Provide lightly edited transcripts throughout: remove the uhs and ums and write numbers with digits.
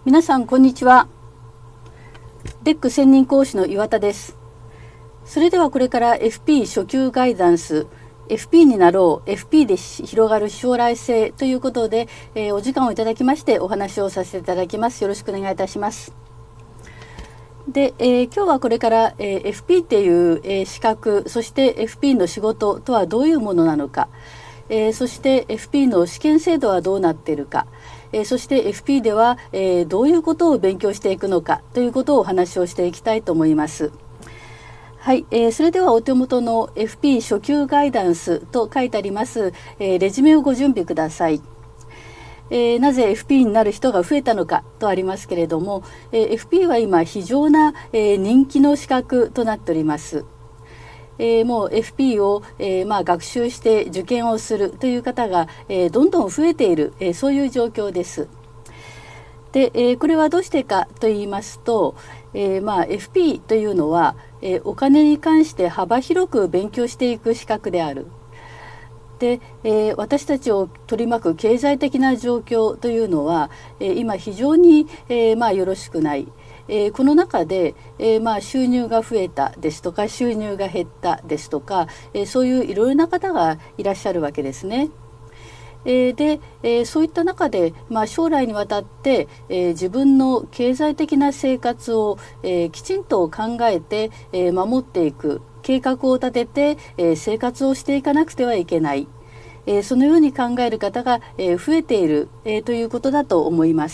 皆さんこんにちは。DEC専任講師の岩田です。それではこれから FP 初級ガイダンス FP になろう FP で広がる将来性ということで、お時間をいただきましてお話をさせていただきます。よろしくお願いいたします。で、今日はこれから、FP っていう、資格、そして FP の仕事とはどういうものなのか、そして FP の試験制度はどうなっているか、そして FP では、どういうことを勉強していくのかということをお話をしていきたいと思います。はい、それではお手元の FP 初級ガイダンスと書いてあります、レジュメをご準備ください。なぜ FP になる人が増えたのかとありますけれども、FP は今非常な、人気の資格となっております。もう FP を、学習して受験をするという方が、どんどん増えている、そういう状況です。で、これはどうしてかと言いますと、FP というのは、お金に関して幅広く勉強していく資格である。で、私たちを取り巻く経済的な状況というのは、今非常に、よろしくない。この中で、収入が増えたですとか収入が減ったですとか、そういういろいろな方がいらっしゃるわけですね。で、そういった中で、将来にわたって、自分の経済的な生活を、きちんと考えて、守っていく計画を立てて、生活をしていかなくてはいけない、そのように考える方が、増えている、ということだと思います。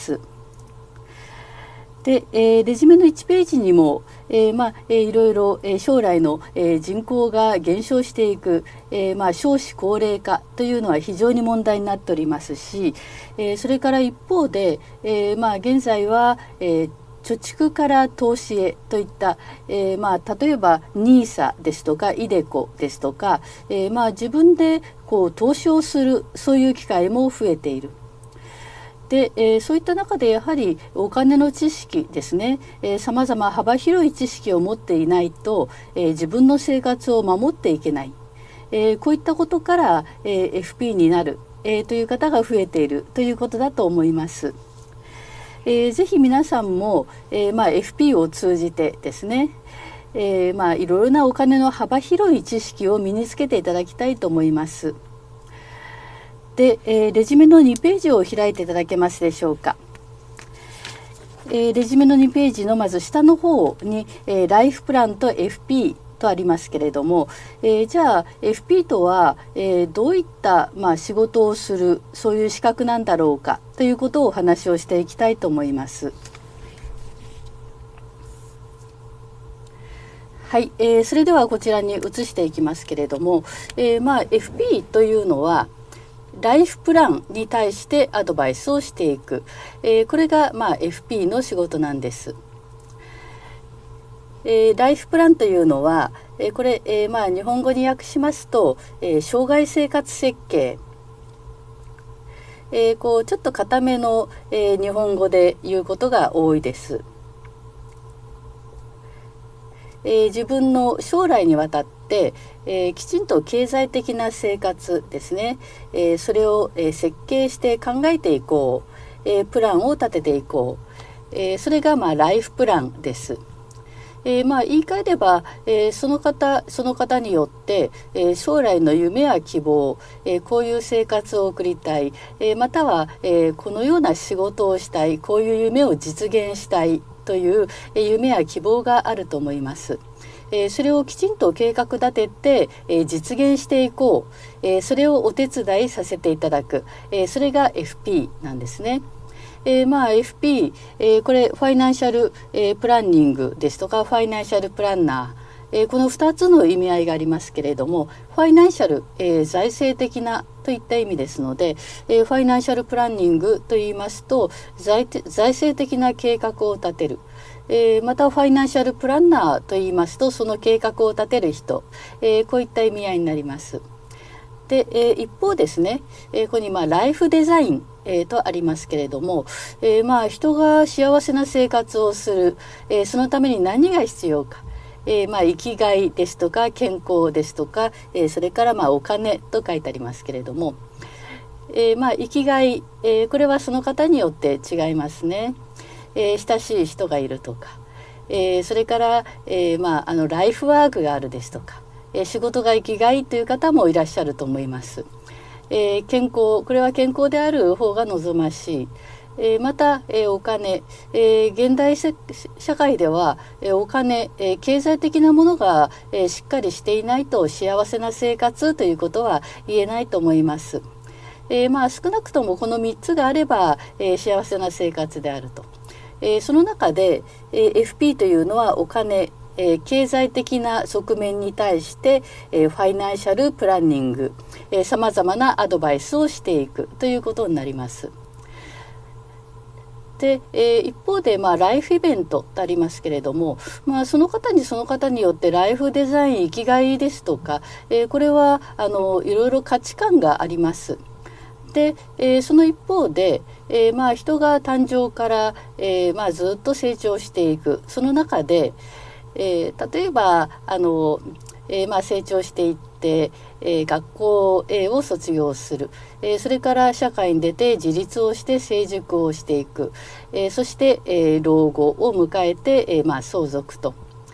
で、レジュメの1ページにも、いろいろ、将来の、人口が減少していく、少子高齢化というのは非常に問題になっておりますし、それから一方で、現在は、貯蓄から投資へといった、例えば NISA ですとか iDeCo ですとか、自分でこう投資をするそういう機会も増えている。で、そういった中でやはりお金の知識ですね、さまざま幅広い知識を持っていないと、自分の生活を守っていけない、こういったことから、FP になる、という方が増えているということだと思います。ぜひ皆さんも、FP を通じてですね、いろいろなお金の幅広い知識を身につけていただきたいと思います。で、レジュメの2ページを開いていただけますでしょうか。レジュメの2ページのまず下の方に、ライフプランと FP とありますけれども、じゃあ FP とは、どういった、仕事をするそういう資格なんだろうかということをお話をしていきたいと思います。はい、それではこちらに移していきますけれども、FP というのはライフプランに対してアドバイスをしていく、これが、FP の仕事なんです。ライフプランというのは、これ、日本語に訳しますと、生涯生活設計、ちょっと固めの、日本語で言うことが多いです。自分の将来にわたって、きちんと経済的な生活ですね、それを、設計して考えていこう、プランを立てていこう、それが、ライフプランです。言い換えれば、その方によって、将来の夢や希望、こういう生活を送りたい、または、このような仕事をしたい、こういう夢を実現したいという夢や希望があると思います。それをきちんと計画立てて、実現していこう、それをお手伝いさせていただく、それが FP なんですね。FP、これファイナンシャル、プランニングですとかファイナンシャルプランナー、この2つの意味合いがありますけれども、ファイナンシャル、財政的なといった意味ですので、ファイナンシャルプランニングと言いますと財政的な計画を立てる、またファイナンシャルプランナーと言いますとその計画を立てる人、こういった意味合いになります。で、一方ですね、ここにライフデザイン、とありますけれども、人が幸せな生活をする、そのために何が必要か、生きがいですとか健康ですとか、それからお金と書いてありますけれども、生きがい、これはその方によって違いますね。 親しい人がいるとか、それから、ライフワークがあるですとか、仕事が生きがいという方もいらっしゃると思います。健康、これは健康である方が望ましい。また、お金、現代社会では、お金、経済的なものが、しっかりしていないと幸せな生活ということは言えないと思います。少なくともこの3つがあれば、幸せな生活であると。その中で、FP というのはお金、経済的な側面に対して、ファイナンシャルプランニング、さまざまなアドバイスをしていくということになります。で、一方で、ライフイベントとありますけれども、その方によってライフデザイン、生きがいですとか、これはいろいろ価値観があります。で、その一方で、人が誕生から、ずっと成長していくその中で、例えば成長していって、学校を卒業する、それから社会に出て自立をして成熟をしていく、そして、老後を迎えて、相続と。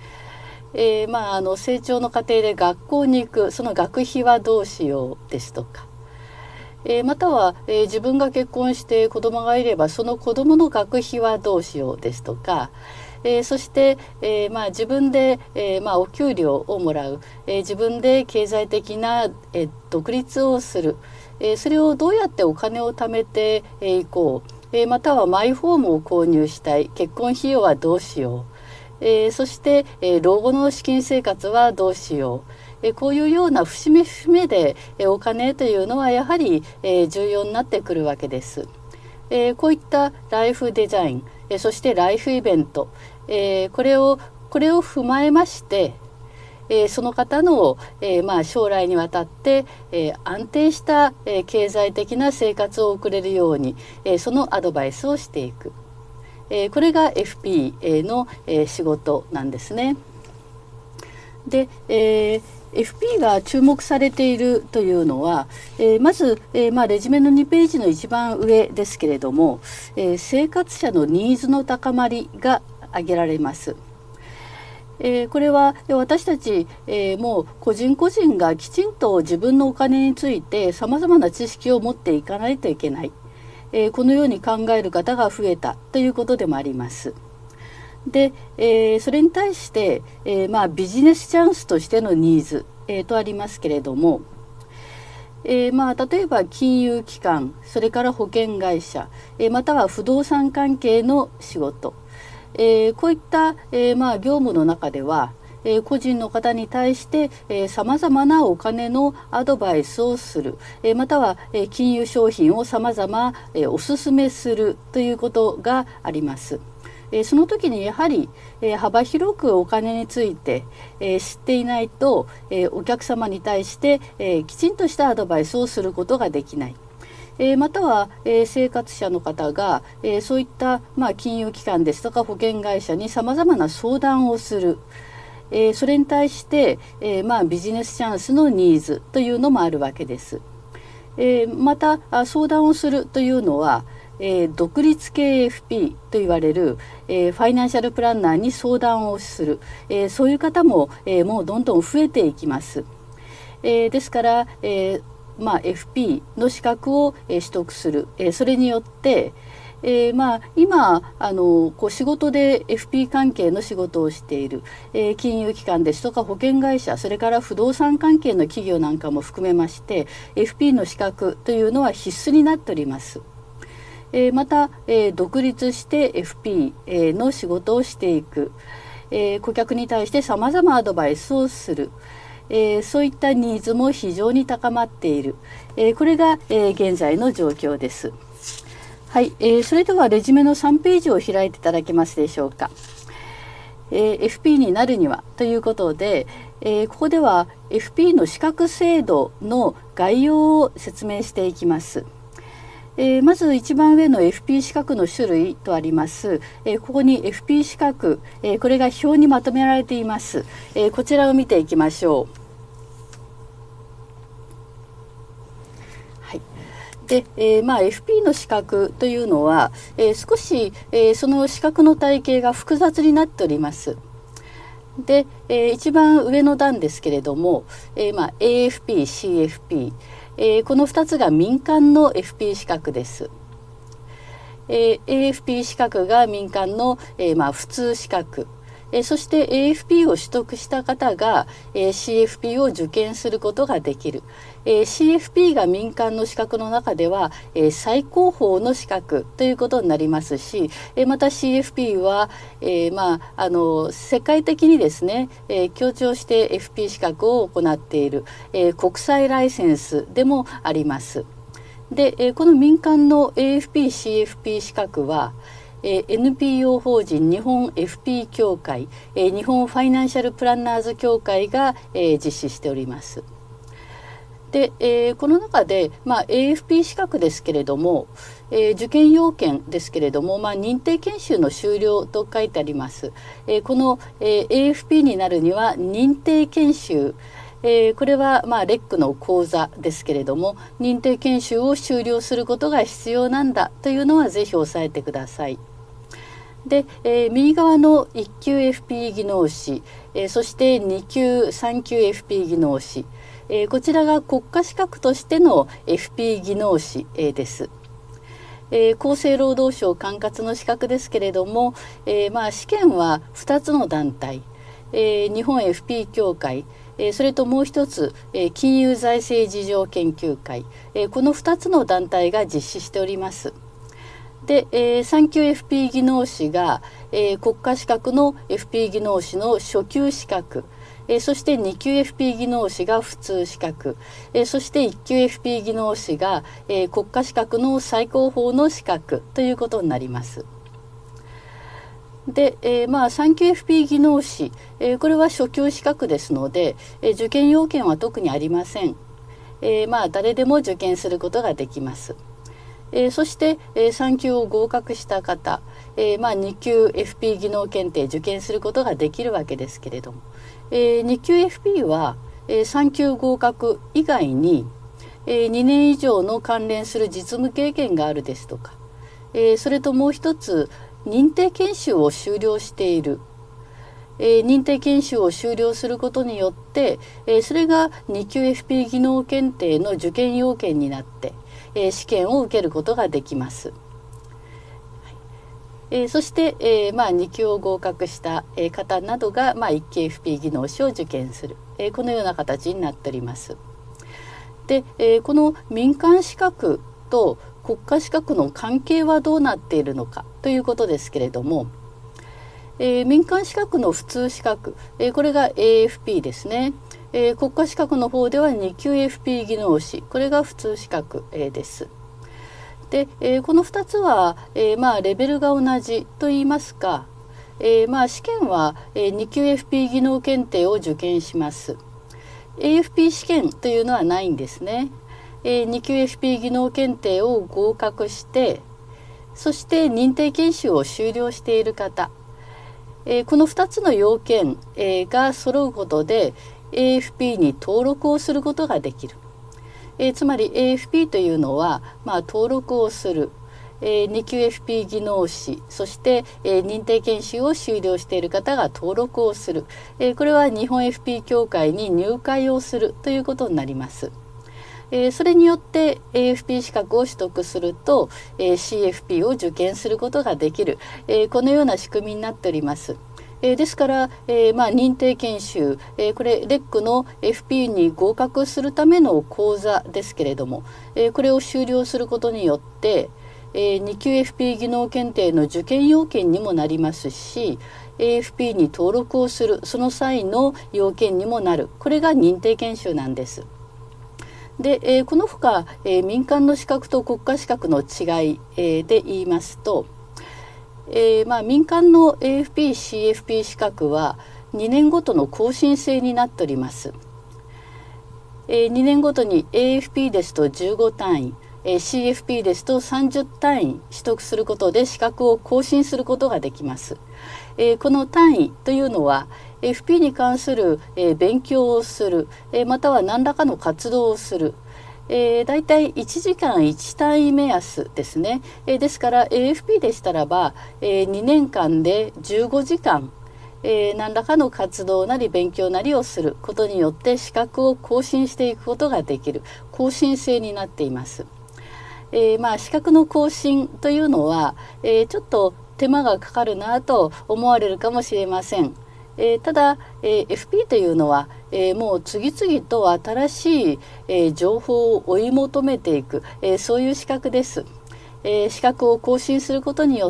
成長の過程で学校に行くその学費はどうしようですとか、または、自分が結婚して子供がいればその子供の学費はどうしようですとか、そして、自分で、お給料をもらう、自分で経済的な、独立をする、それをどうやってお金を貯めていこう、またはマイホームを購入したい、結婚費用はどうしよう、そして、老後の資金生活はどうしよう、こういうような節目節目で、お金というのはやはり、重要になってくるわけです。こういったライフデザイン、そしてライフイベント、これを踏まえまして、その方の、将来にわたって、安定した、経済的な生活を送れるように、そのアドバイスをしていく、これが FP の、仕事なんですね。で、FP が注目されているというのは、まず、レジュメの2ページの一番上ですけれども、生活者のニーズの高まりが挙げられます。これは私たち、もう個人個人がきちんと自分のお金についてさまざまな知識を持っていかないといけない、このように考える方が増えたということでもあります。で、それに対して、ビジネスチャンスとしてのニーズ、とありますけれども、例えば金融機関、それから保険会社、または不動産関係の仕事、こういった、業務の中では、個人の方に対してさまざまなお金のアドバイスをする、または金融商品をさまざまおすすめするということがあります。その時にやはり幅広くお金について知っていないとお客様に対してきちんとしたアドバイスをすることができない。または生活者の方がそういった金融機関ですとか保険会社にさまざまな相談をする。それに対してビジネスチャンスのニーズというのもあるわけです。また相談をするというのは独立系 FP と言われる、ファイナンシャルプランナーに相談をする、そういう方も、もうどんどん増えていきます。ですから、FP の資格を、取得する、それによって、今仕事で FP 関係の仕事をしている、金融機関ですとか保険会社、それから不動産関係の企業なんかも含めまして FP の資格というのは必須になっております。また、独立して FP の仕事をしていく、顧客に対してさまざまアドバイスをする、そういったニーズも非常に高まっている、これが、現在の状況です。はい、それではレジュメの3ページを開いていただけますでしょうか。FP になるにはということで、ここでは FP の資格制度の概要を説明していきます。まず一番上の FP 資格の種類とあります。ここに FP 資格、これが表にまとめられています。こちらを見ていきましょう。はい、 で、FP の資格というのは、少し、その資格の体系が複雑になっております。で、一番上の段ですけれども、AFP、CFP、この2つが民間の FP 資格です。AFP 資格が民間の、普通資格、そして AFP を取得した方が、CFP を受験することができる。CFP が民間の資格の中では、最高峰の資格ということになりますし、また CFP は、世界的にですね、強調して FP 資格を行っている、国際ライセンスでもあります。で、この民間の AFP、CFP 資格はNPO 法人日本 FP 協会、日本ファイナンシャルプランナーズ協会が、実施しております。で、この中で、AFP 資格ですけれども、受験要件ですけれども、認定研修の終了と書いてあります。この、AFP になるには認定研修、これはレックの講座ですけれども、認定研修を修了することが必要なんだというのはぜひ押さえてください。で、右側の1級 FP 技能士、そして2級3級 FP 技能士、こちらが国家資格としての FP 技能士、です。厚生労働省管轄の資格ですけれども、試験は2つの団体、日本 FP 協会、それともう一つ、金融財政事情研究会、この2つの団体が実施しております。で、3級 FP 技能士が、国家資格の FP 技能士の初級資格、そして2級 FP 技能士が普通資格、そして1級 FP 技能士が、国家資格の最高峰の資格ということになります。で、3級 FP 技能士、これは初級資格ですので、受験要件は特にありません。誰でも受験することができます。そして、3級を合格した方、2級 FP 技能検定受験することができるわけですけれども、2級 FP は、3級合格以外に、2年以上の関連する実務経験があるですとか、それともう一つ認定研修を修了している、認定研修を修了することによって、それが2級 FP 技能検定の受験要件になって、試験を受けることができます。そして、2級を合格した方などが、1級 FP 技能士を受験する、このような形になっております。で、この民間資格と国家資格の関係はどうなっているのかということですけれども、民間資格の普通資格、これが AFP ですね。国家資格の方では2級 FP 技能士、これが普通資格、です。で、この2つは、レベルが同じといいますか、試験は、2級 FP 技能検定を受験します。AFP 試験というのはないんですね。2級 FP 技能検定を合格して、そして認定研修を修了している方、この2つの要件、が揃うことで AFP に登録をすることができる。つまり AFP というのは、登録をする、2級 FP 技能士、そして、認定研修を修了している方が登録をする、これは日本 FP 協会に入会をするということになります。それによって AFP 資格を取得すると、CFP を受験することができる、このような仕組みになっております。ですから、認定研修、これレックの FP に合格するための講座ですけれども、これを修了することによって、2級 FP 技能検定の受験要件にもなりますし、AFP に登録をするその際の要件にもなる、これが認定研修なんです。で、このほか、民間の資格と国家資格の違い、で言いますと、民間の AFP、CFP 資格は2年ごとの更新制になっております。2年ごとに AFP ですと15単位、CFP ですと30単位取得することで資格を更新することができます。この単位というのは FP に関する勉強をする、または何らかの活動をする、 だいたい1時間1単位目安ですね。ですから AFP でしたらば、2年間で15時間、何らかの活動なり勉強なりをすることによって資格を更新していくことができる更新制になっています。資格の更新というのは、ちょっと手間がかかるなと思われるかもしれません。ただ、FP というのは、もう次々と新しい、情報を追い求めていく、そういう資格です。資格を更新することによって、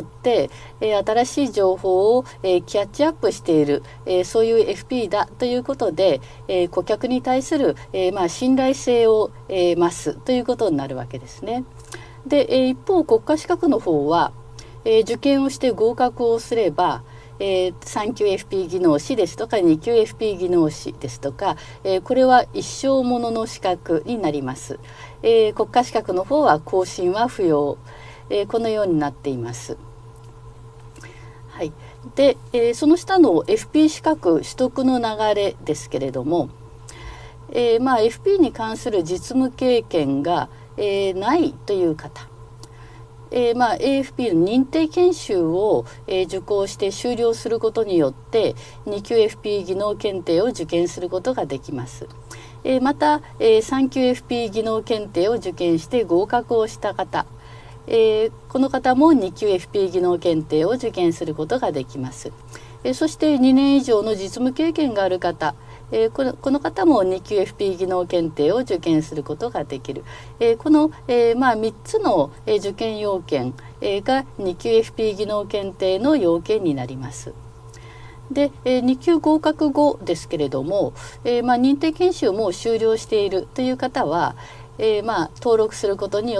新しい情報を、キャッチアップしている、そういう FP だということで、顧客に対する、信頼性を、増すということになるわけですね。で、一方国家資格の方は、受験をして合格をすれば、3級 FP 技能士ですとか2級 FP 技能士ですとか、これは一生ものの資格になります。国家資格の方は更新は不要、このようになっています。はい、で、その下の FP 資格取得の流れですけれども、FP に関する実務経験が、ないという方、AFP の認定研修を、受講して修了することによって2級 FP 技能検定を受験することができます。また、3級 FP 技能検定を受験して合格をした方、この方も2級 FP 技能検定を受験することができます。そして2年以上の実務経験がある方、この方も2級 FP 技能検定を受験することができる。この、3つの受験要件が2級 FP 技能検定の要件になります。で、2級合格後ですけれども、認定研修も終了しているという方は、登録することによって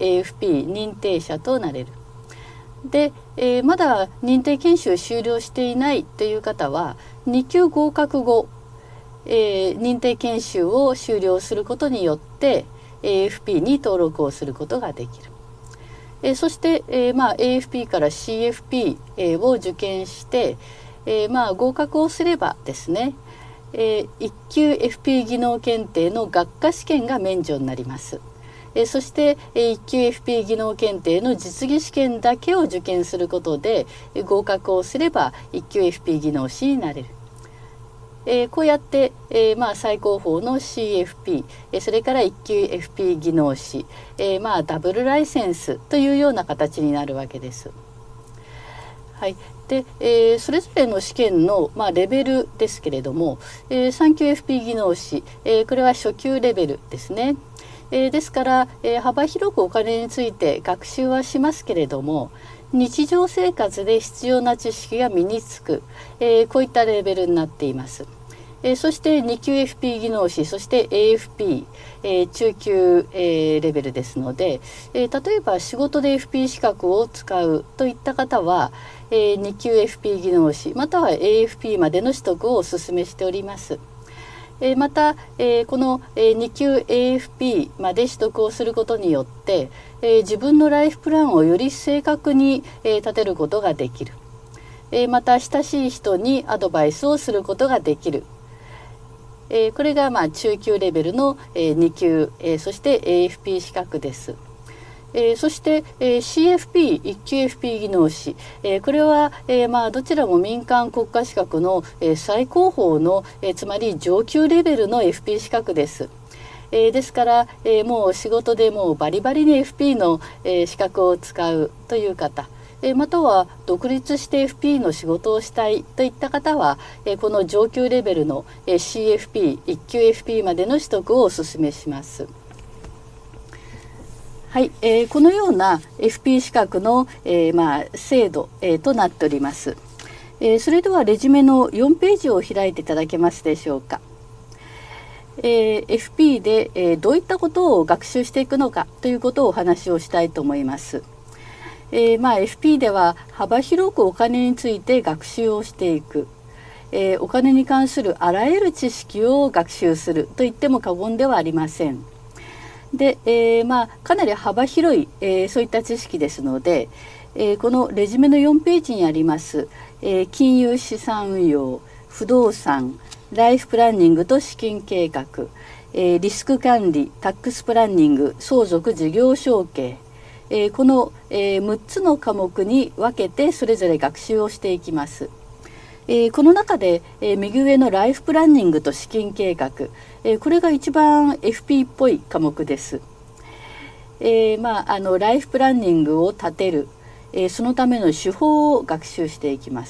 AFP 認定者となれる。で、まだ認定研修終了していないという方は2級合格後、認定研修を終了することによって AFP に登録をすることができる。そして、AFP から CFP を受験して、合格をすればですね、1級 FP 技能検定の学科試験が免除になります。そして1級 FP 技能検定の実技試験だけを受験することで合格をすれば1級 FP 技能士になれる。こうやって、最高峰の CFP、それから1級 FP 技能士、ダブルライセンスというような形になるわけです。はい、で、それぞれの試験の、レベルですけれども、3級 FP 技能士、これは初級レベルですね。ですから、幅広くお金について学習はしますけれども、日常生活で必要な知識が身につく、こういったレベルになっています。そして2級 FP 技能士、そして AFP、中級、レベルですので、例えば仕事で FP 資格を使うといった方は、2級 FP 技能士または AFP までの取得をお勧めしております。また、この2級 AFP まで取得をすることによって、自分のライフプランをより正確に立てることができる。また親しい人にアドバイスをすることができる。これが中級レベルの2級、そして AFP 資格です。そして、CFP、1級 FP 技能士、これは、どちらも民間国家資格の、最高峰の、つまり上級レベルの FP 資格です。ですから、もう仕事でもうバリバリに FP の、資格を使うという方、または独立して FP の仕事をしたいといった方は、この上級レベルの CFP、1級 FP までの取得をお勧めします。はい、このような FP 資格の、制度、となっております。それではレジュメの4ページを開いていただけますでしょうか。FP で、どういったことを学習していくのかということをお話をしたいと思います。FP では幅広くお金について学習をしていく、お金に関するあらゆる知識を学習すると言っても過言ではありません。で、かなり幅広い、そういった知識ですので、このレジュメの4ページにあります、金融資産運用、不動産、ライフプランニングと資金計画、 リスク管理、タックスプランニング、相続事業承継、この、6つの科目に分けてそれぞれ学習をしていきます。この中で、右上のライフプランニングと資金計画、これが一番 FP っぽい科目です。ライフプランニングを立てる、そのための手法を学習していきます。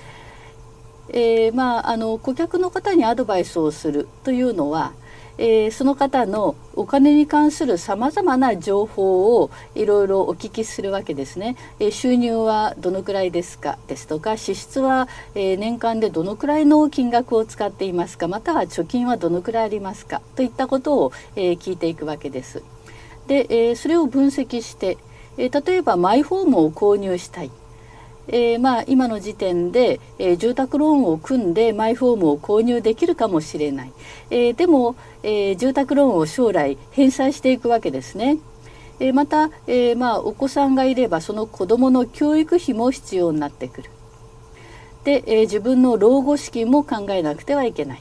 顧客の方にアドバイスをするというのは、その方のお金に関するさまざまな情報をいろいろお聞きするわけですね。収入はどのくらいですかですとか、支出は年間でどのくらいの金額を使っていますか、または貯金はどのくらいありますかといったことを聞いていくわけです。で、それを分析して、例えばマイホームを購入したい。今の時点で、住宅ローンを組んでマイホームを購入できるかもしれない。でも、住宅ローンを将来返済していくわけですね。また、お子さんがいればその子どもの教育費も必要になってくる。で、自分の老後資金も考えなくてはいけない。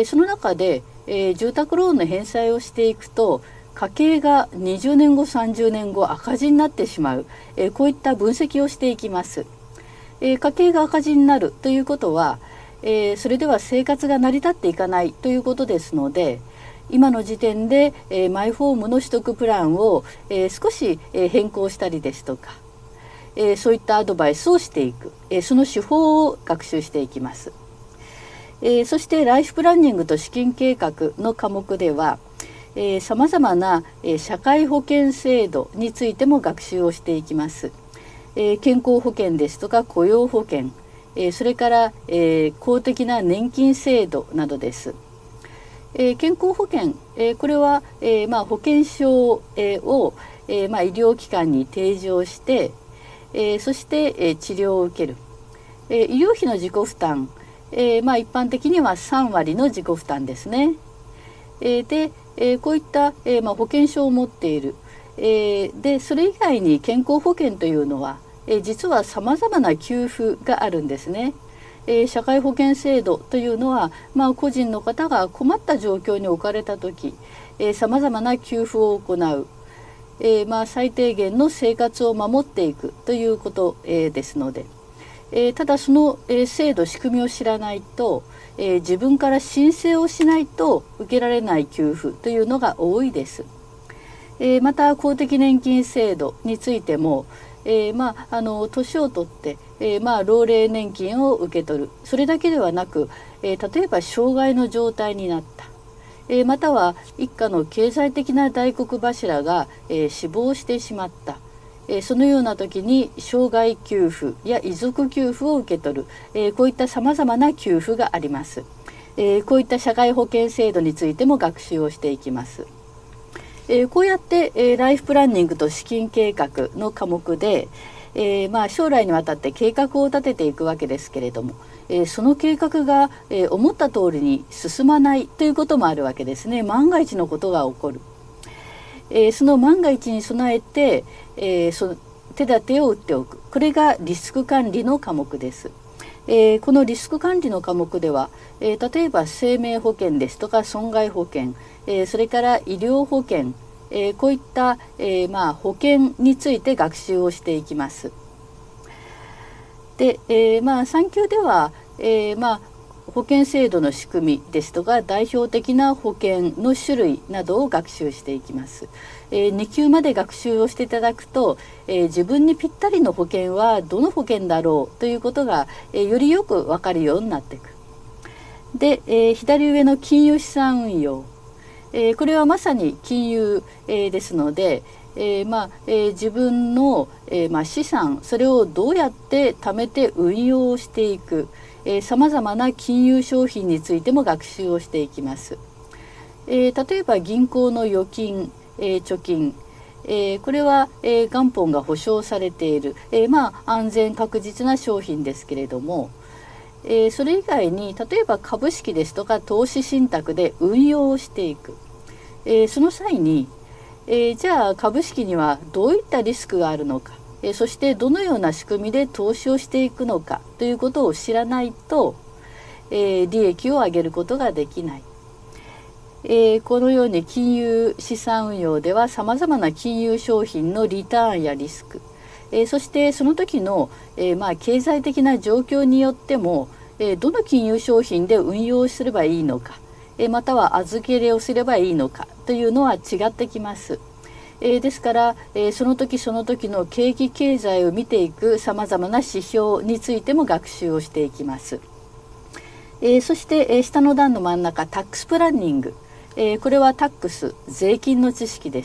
その中で、住宅ローンの返済をしていくと家計が20年後30年後赤字になってしまう、こういった分析をしていきます。家計が赤字になるということは、それでは生活が成り立っていかないということですので、今の時点で、マイホームの取得プランを、少し、変更したりですとか、そういったアドバイスをしていく、その手法を学習していきます。そしてライフプランニングと資金計画の科目では、さまざまな、社会保険制度についても学習をしていきます。健康保険ですとか雇用保険、それから、公的な年金制度などです。健康保険、これは、保険証を、医療機関に提示をして、そして、治療を受ける。医療費の自己負担、一般的には3割の自己負担ですね。で、こういった、保険証を持っている。でそれ以外に健康保険というのは、実はさまざまな給付があるんですね。社会保険制度というのは、個人の方が困った状況に置かれた時、さまざまな給付を行う、最低限の生活を守っていくということ、ですので、ただその、制度仕組みを知らないと、自分から申請をしないと受けられない給付というのが多いです。また公的年金制度についても、年を取って、老齢年金を受け取る。それだけではなく、例えば障害の状態になった、または一家の経済的な大黒柱が、死亡してしまった、そのような時に障害給付や遺族給付を受け取る、こういったさまざまな給付があります。こういった社会保険制度についても学習をしていきます。こうやって、ライフプランニングと資金計画の科目で、将来にわたって計画を立てていくわけですけれども、その計画が、思った通りに進まないということもあるわけですね。万が一のことが起こる。その万が一に備えて、その手立てを打っておく。これがリスク管理の科目です。このリスク管理の科目では、例えば生命保険ですとか損害保険、それから医療保険、こういった、保険について学習をしていきます。で、3級では、保険制度の仕組みですとか代表的な保険の種類などを学習していきます。2級まで学習をしていただくと、自分にぴったりの保険はどの保険だろうということが、よりよく分かるようになっていく。で、左上の金融資産運用、これはまさに金融、ですので、自分の、資産、それをどうやって貯めて運用をしていく、さまざまな金融商品についても学習をしていきます。例えば銀行の預金、貯金、これは、元本が保証されている、安全確実な商品ですけれども、それ以外に例えば株式ですとか投資信託で運用をしていく、その際に、じゃあ株式にはどういったリスクがあるのか、そしてどのような仕組みで投資をしていくのかということを知らないと、利益を上げることができない。 このように金融資産運用ではさまざまな金融商品のリターンやリスク、そしてその時の、経済的な状況によっても、どの金融商品で運用すればいいのか、または預け入れをすればいいのかというのは違ってきます。ですから、その時その時の景気経済を見ていくさまざまな指標についても学習をしていきます。そして、下の段の真ん中タックスプランニング、これはタックス税金の知識です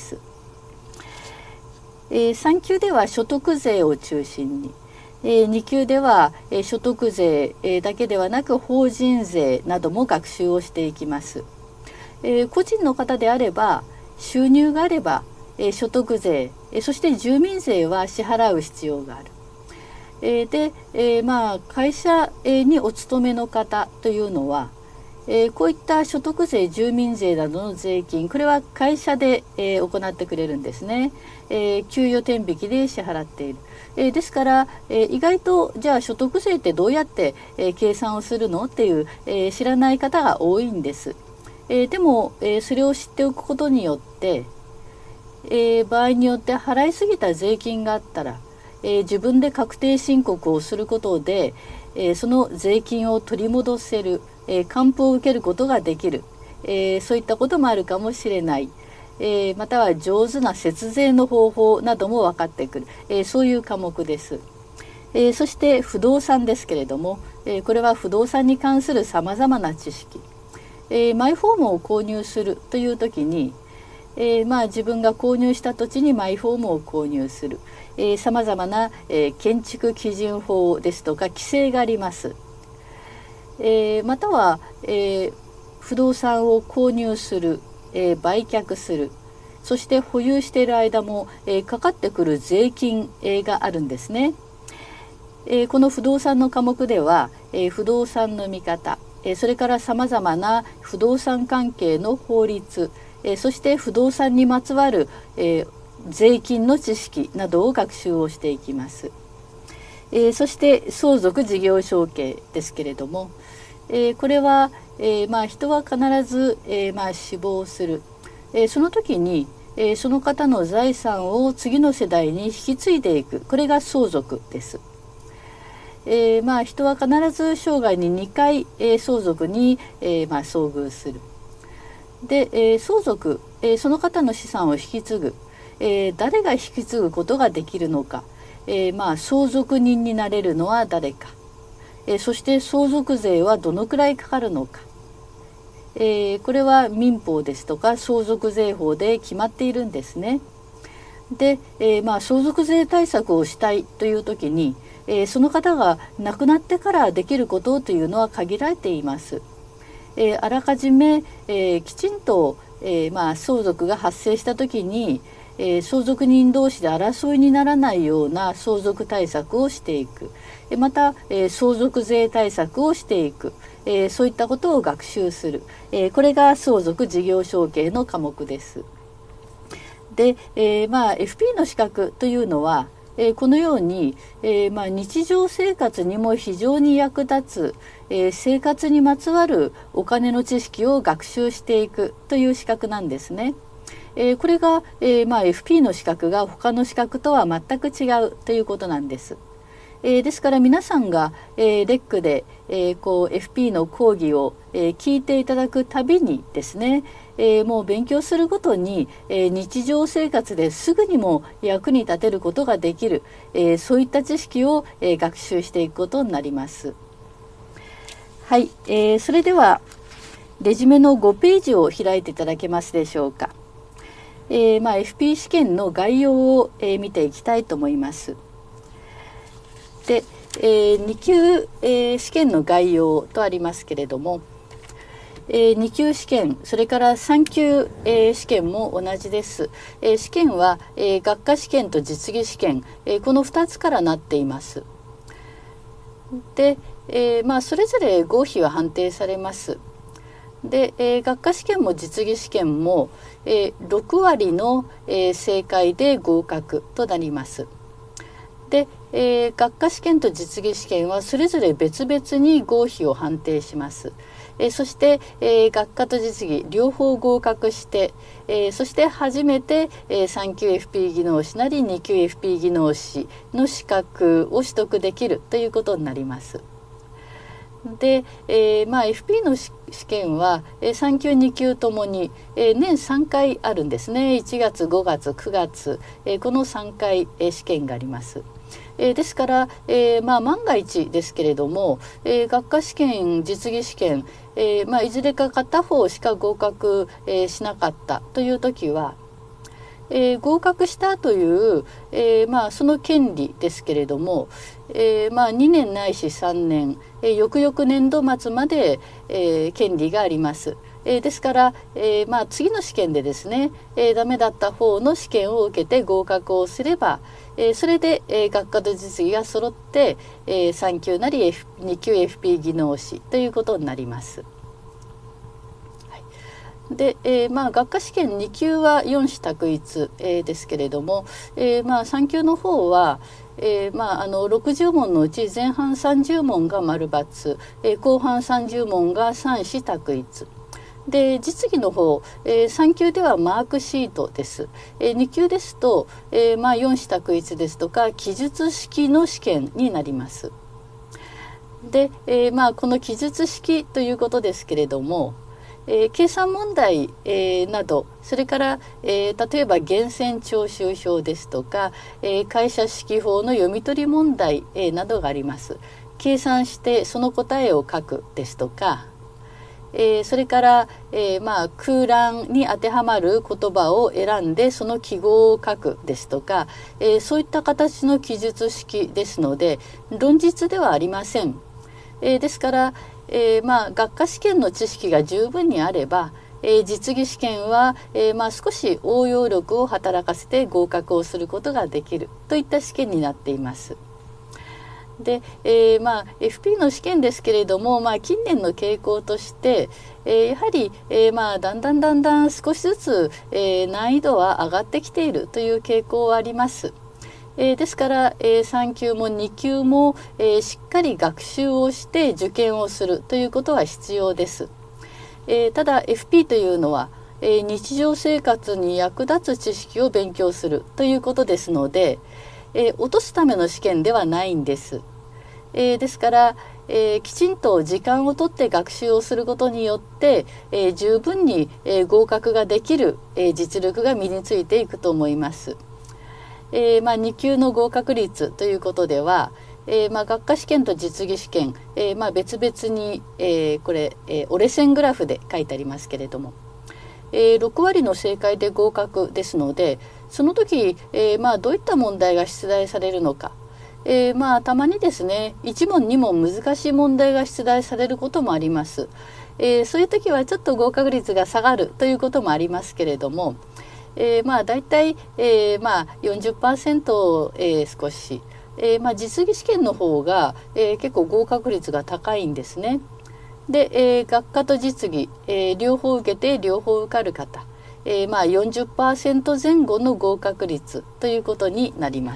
。3級では所得税を中心に、2級では所得税だけではなく法人税なども学習をしていきます。個人の方であれば収入があれば所得税そして住民税は支払う必要がある。で、会社にお勤めの方というのはこういった所得税住民税などの税金、これは会社で行ってくれるんですね。給与天引きで支払っている。ですから、意外とじゃあ所得税ってどうやって、計算をするのっていう、知らない方が多いんです。でも、それを知っておくことによって、場合によって払いすぎた税金があったら、自分で確定申告をすることで、その税金を取り戻せる、還付を受けることができる、そういったこともあるかもしれない、または上手な節税の方法なども分かってくる、そういう科目です。そして不動産ですけれども、これは不動産に関するさまざまな知識、マイホームを購入するという時に、自分が購入した土地にマイホームを購入するさまざまな、建築基準法ですとか規制があります。または、不動産を購入する、売却する、そして保有している間も、かかってくる税金、があるんですね。この不動産の科目では、不動産の見方、それからさまざまな不動産関係の法律、そして不動産にまつわる、税金の知識などを学習をしていきます。そして相続事業承継ですけれども、これは、人は必ず、死亡する、その時に、その方の財産を次の世代に引き継いでいく、これが相続です。人は必ず生涯に2回、相続に、遭遇する。で、相続、その方の資産を引き継ぐ、誰が引き継ぐことができるのか、相続人になれるのは誰か、そして相続税はどのくらいかかるのか、これは民法ですとか相続税法で決まっているんですね。で、相続税対策をしたいという時に、その方が亡くなってからできることというのは限られています。あらかじめ、きちんと、相続が発生した時に、相続人同士で争いにならないような相続対策をしていく、また、相続税対策をしていく、そういったことを学習する、これが相続事業承継の科目です。で、FP の資格というのは、このように、日常生活にも非常に役立つ、生活にまつわるお金の知識を学習していくという資格なんですね。これが、FP の資格が他の資格とは全く違うということなんです。ですから皆さんが、レックで、FP の講義を、聞いていただくたびにですね、もう勉強するごとに、日常生活ですぐにも役に立てることができる、そういった知識を、学習していくことになります。はい、それではレジュメの5ページを開いていただけますでしょうか。FP 試験の概要を、見ていきたいと思います。で、2級、試験の概要とありますけれども、2級試験それから3級、試験も同じです。試験は、学科試験と実技試験、この2つからなっています。で、それぞれ合否は判定されます。で、学科試験も実技試験も、6割の、正解で合格となります。で、学科試験と実技試験はそれぞれ別々に合否を判定します。 そして、学科と実技両方合格して、そして初めて、3級 FP 技能士なり2級 FP 技能士の資格を取得できるということになります。で、FP の試験は、3級2級ともに、年3回あるんですね。1月5月9月、この3回、試験があります。ですから、万が一ですけれども、学科試験実技試験、いずれか片方しか合格、しなかったという時は、合格したという、その権利ですけれども、2年ないし3年、翌々年度末まで、権利があります。ですから、次の試験でですね、ダメだった方の試験を受けて合格をすれば、それで、学科と実技が揃って、3級なり、2級 FP 技能士ということになります。で、学科試験2級は4種択一、ですけれども、3級の方は、60問のうち前半30問が丸×、後半30問が3種択一で、実技の方、3級ではマークシートです。2級ですと、4種択一ですとか記述式の試験になります。で、この記述式ということですけれども、計算問題、など、それから、例えば源泉徴収票ですとか、会社指揮法の読み取り問題、などがあります。計算してその答えを書くですとか、それから、空欄に当てはまる言葉を選んでその記号を書くですとか、そういった形の記述式ですので論述ではありません。ですから、学科試験の知識が十分にあれば、実技試験は、少し応用力を働かせて合格をすることができるといった試験になっています。で、FP の試験ですけれども、近年の傾向として、やはり、だんだん少しずつ、難易度は上がってきているという傾向はあります。ですから、3級も2級も、しっかり学習をして受験をするということは必要です。ただ FP というのは、日常生活に役立つ知識を勉強するということですので、落とすための試験ではないんです。ですから、きちんと時間をとって学習をすることによって、十分に、合格ができる、実力が身についていくと思います。2級の合格率ということでは、学科試験と実技試験、別々に、これ、折れ線グラフで書いてありますけれども、6割の正解で合格ですので、その時、どういった問題が出題されるのか、たまにですね1問2問難しい問題が出題されることもあります。そういう時はちょっと合格率が下がるということもありますけれども、だいたい、40%、少し、実技試験の方が、結構合格率が高いんですね。で、学科と実技、両方受けて両方受かる方、40% 前後の合格率ということになります。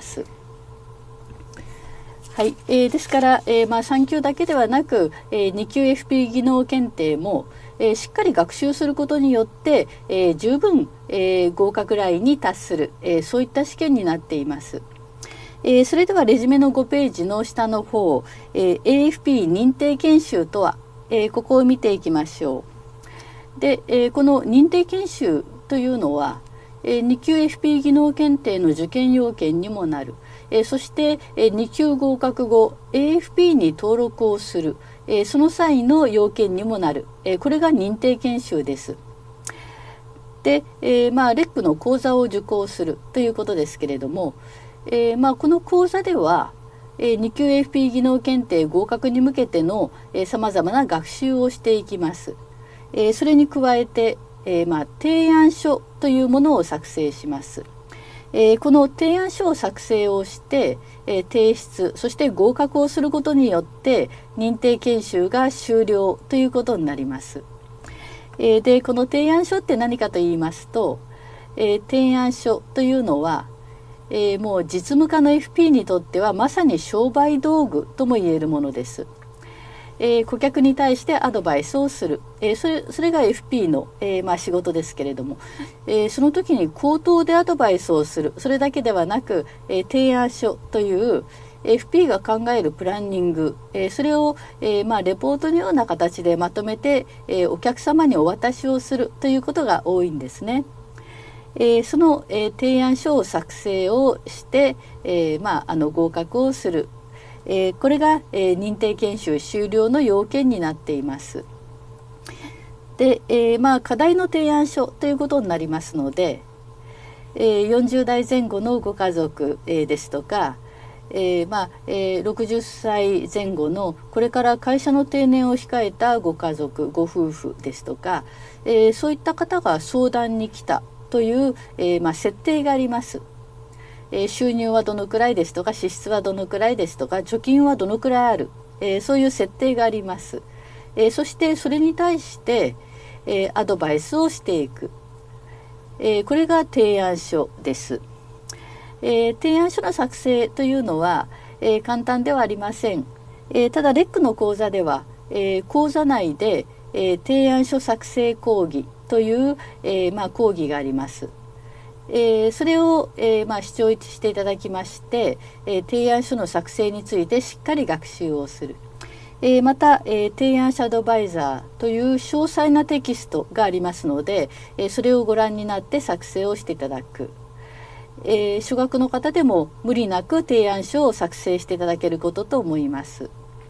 はい、ですから、3級だけではなく、2級 FP 技能検定も、しっかり学習することによって、十分、合格ラインに達する、そういった試験になっています。それではレジュメの5ページの下の方、AFP 認定研修とは、ここを見ていきましょう。で、この認定研修というのは、2級 FP 技能検定の受験要件にもなる。そして、2級合格後 AFP に登録をする、その際の要件にもなる、これが認定研修です。で、レックの講座を受講するということですけれども、この講座では、2級 FP 技能検定合格に向けてのさまざまな学習をしていきます。それに加えて、提案書というものを作成します。この提案書を作成をして、提出、そして合格をすることによって認定研修が終了ということになります。で、この提案書って何かと言いますと、提案書というのは、もう実務家の FP にとってはまさに商売道具とも言えるものです。 顧客に対してアドバイスをする、それが FP の、仕事ですけれども、その時に口頭でアドバイスをする、それだけではなく、提案書という FP が考えるプランニング、それを、レポートのような形でまとめて、お客様にお渡しをするということが多いんですね。その、提案書を作成をして、合格をする、これが、認定研修終了の要件になっています。で、課題の提案書ということになりますので、40代前後のご家族、ですとか、60歳前後のこれから会社の定年を控えたご家族ご夫婦ですとか、そういった方が相談に来たという、設定があります。収入はどのくらいですとか、支出はどのくらいですとか、貯金はどのくらいある、そういう設定があります。そしてそれに対して、アドバイスをしていく、これが提案書です。提案書の作成というのは、簡単ではありません。ただレックの講座では、講座内で、提案書作成講義という、講義があります。それを、視聴していただきまして、提案書の作成についてしっかり学習をする。また、提案書アドバイザーという詳細なテキストがありますので、それをご覧になって作成をしていただく。初学の方でも無理なく提案書を作成していただけることと思います。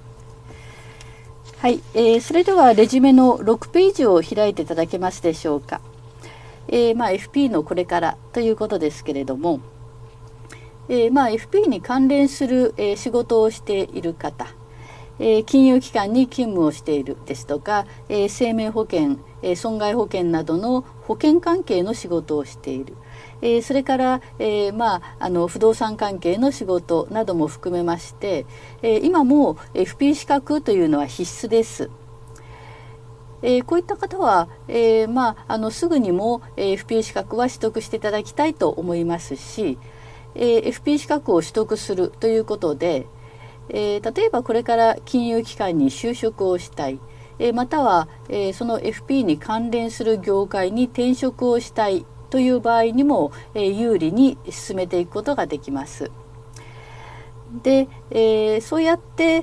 はい、それではレジュメの6ページを開いていただけますでしょうか。FP のこれからということですけれども、FP に関連する、仕事をしている方、金融機関に勤務をしているですとか、生命保険、損害保険などの保険関係の仕事をしている、それから、不動産関係の仕事なども含めまして、今も FP 資格というのは必須です。こういった方は、すぐにも FP 資格は取得していただきたいと思いますし、FP 資格を取得するということで、例えばこれから金融機関に就職をしたい、または、その FP に関連する業界に転職をしたいという場合にも、有利に進めていくことができます。で、そうやって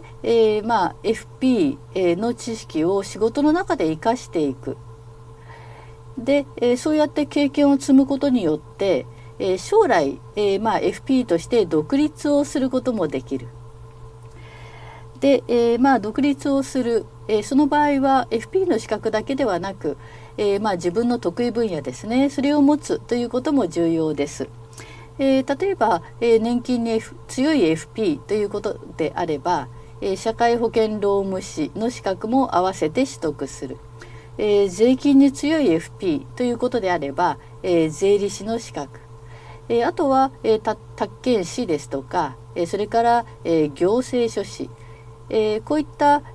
、FP の知識を仕事の中で生かしていく。で、そうやって経験を積むことによって、将来、FP として独立をすることもできる。で、独立をする、その場合は FP の資格だけではなく、自分の得意分野ですね、それを持つということも重要です。例えば、年金に、強い FP ということであれば、社会保険労務士の資格も合わせて取得する。税金に強い FP ということであれば、税理士の資格、あとは、宅建士ですとか、それから、行政書士、こういった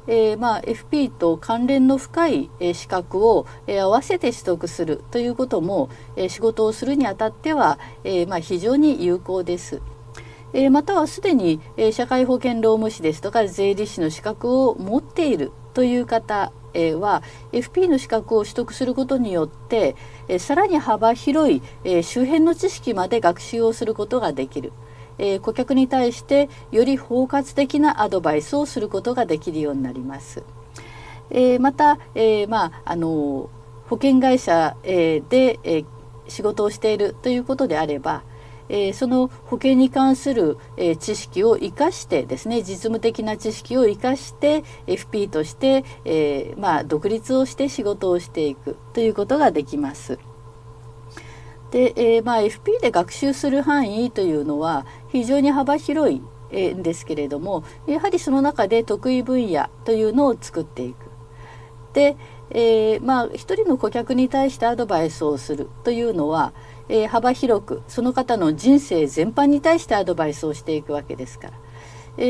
、FP と関連の深い、資格を、合わせて取得するということも、仕事をするにあたっては、非常に有効です。またはすでに、社会保険労務士ですとか税理士の資格を持っているという方は FP の資格を取得することによってさらに幅広い周辺の知識まで学習をすることができる。顧客に対してより包括的なアドバイスをすることができるようになります。また、保険会社で仕事をしているということであれば、その保険に関する知識を生かしてですね、実務的な知識を生かして FP として独立をして仕事をしていくということができます。で、FP で学習する範囲というのは非常に幅広いんですけれども、やはりその中で得意分野というのを作っていく。で、一人の顧客に対してアドバイスをするというのは、幅広くその方の人生全般に対してアドバイスをしていくわけですから、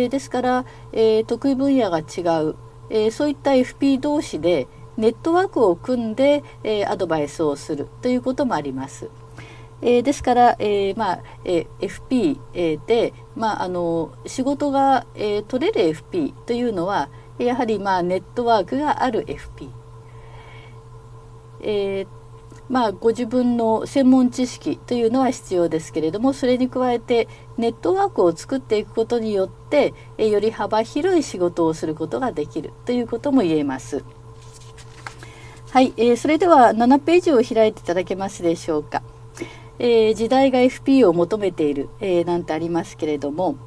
ですから、得意分野が違う、そういった FP 同士でネットワークを組んで、アドバイスをするということもあります。ですから、FP で、仕事が取れる FP というのはやはりネットワークがある FP、ご自分の専門知識というのは必要ですけれども、それに加えてネットワークを作っていくことによってより幅広い仕事をすることができるということも言えます。はい、それでは7ページを開いていただけますでしょうか。時代が FP を求めている、なんてありますけれども、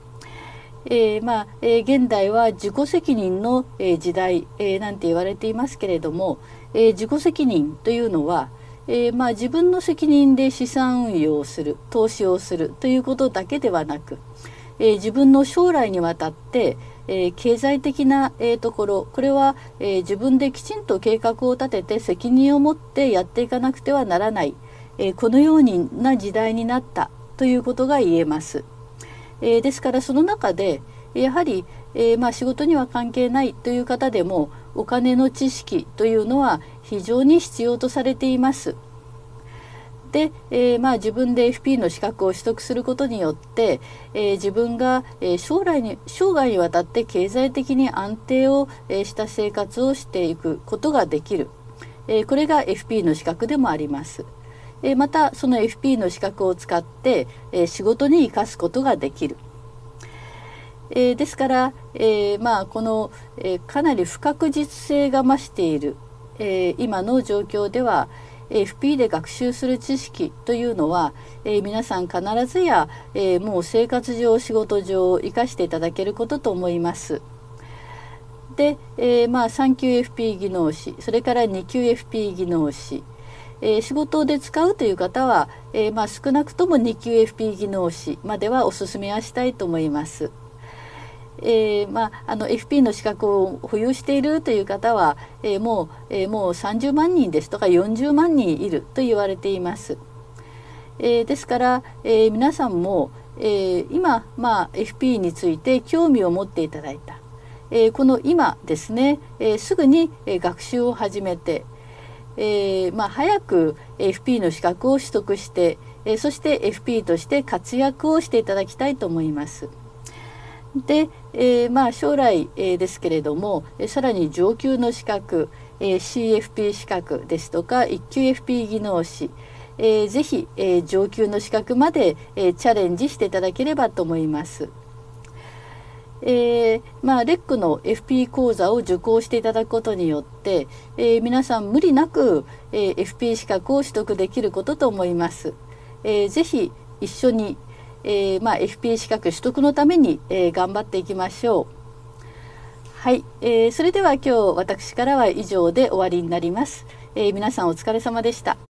現代は自己責任の、時代、なんて言われていますけれども、自己責任というのは、自分の責任で資産運用をする、投資をするということだけではなく、自分の将来にわたって、経済的な、ところ、これは、自分できちんと計画を立てて責任を持ってやっていかなくてはならない、このような時代になったということが言えます。ですからその中でやはり、仕事には関係ないという方でもお金の知識というのは非常に必要とされています。で、自分で FP の資格を取得することによって、自分が、生涯にわたって経済的に安定を、した生活をしていくことができる、これが FP の資格でもあります。またその FP の資格を使って、仕事に生かすことができる。ですから、この、かなり不確実性が増している、今の状況では FP で学習する知識というのは、皆さん必ずや、もう生活上仕事上生かしていただけることと思います。で、3級 FP 技能士、それから2級 FP 技能士、仕事で使うという方は、少なくとも2級 FP 技能士まではお勧めはしたいと思います。FP の資格を保有しているという方は、もう30万人ですとか40万人いると言われています。ですから、皆さんも、今、FP について興味を持っていただいた、この今ですね、すぐに学習を始めて、早く FP の資格を取得して、そして FP として活躍をしていただきたいと思います。で、将来、ですけれどもさらに上級の資格、CFP 資格ですとか1級 FP 技能士、ぜひ、上級の資格まで、チャレンジしていただければと思います。レックの FP 講座を受講していただくことによって、皆さん無理なく、FP 資格を取得できることと思います。ぜひ一緒に、FP 資格取得のために、頑張っていきましょう。はい、それでは今日私からは以上で終わりになります。皆さんお疲れ様でした。